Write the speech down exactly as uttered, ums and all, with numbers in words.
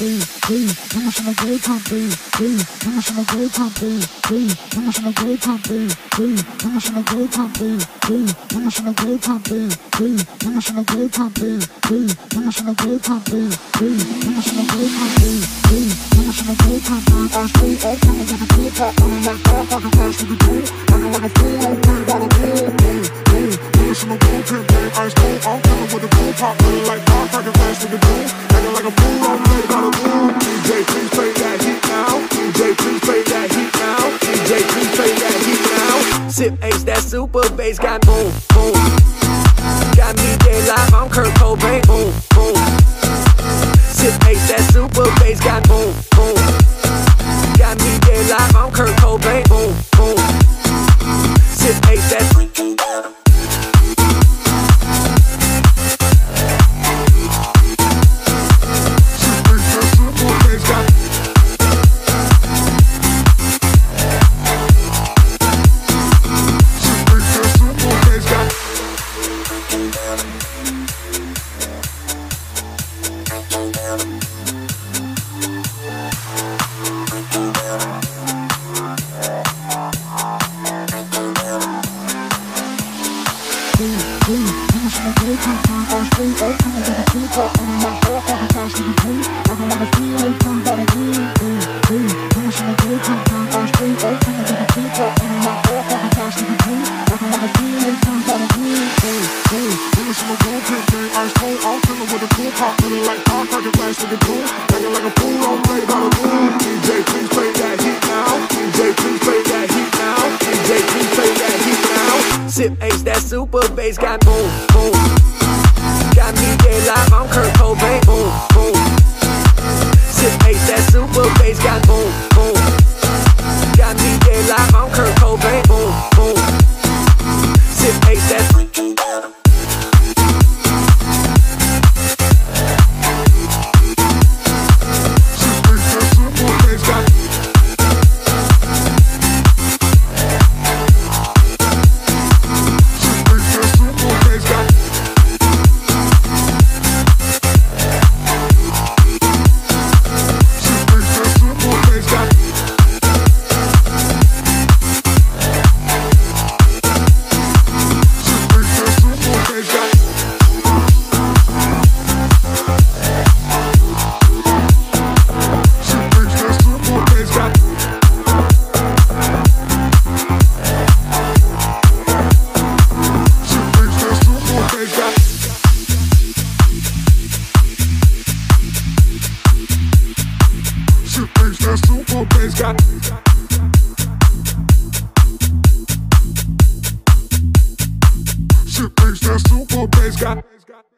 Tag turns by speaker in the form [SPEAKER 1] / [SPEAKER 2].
[SPEAKER 1] Sip Ace, that super bass got boom, boom. Got me dead live, I'm Kurt Cobain, boom, boom. Sip Ace, that super bass got boom, boom. Got me dead live, I'm Kurt Cobain, boom, boom. Sip Ace, that freaking bottom. Sip Ace, that super bass got boom, boom. Got me dead live, I'm Kurt Cobain, boom, boom. Sip Ace, that super bass got boom, boom. Got me dead live, I'm Kurt Cobain, boom, boom. Sip Ace, that freaking bottom. Super bass got